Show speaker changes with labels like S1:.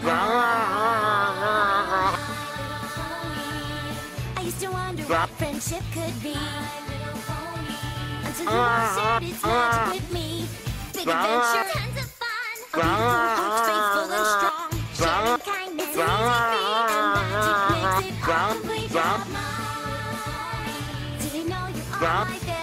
S1: I used to wonder what friendship could be, until you all shared its magic with me. Big adventure, tons of fun, a beautiful heart, faithful and strong. Sharing kindness, it's easy feat, and magic makes it all complete. Did you know you are my favorite?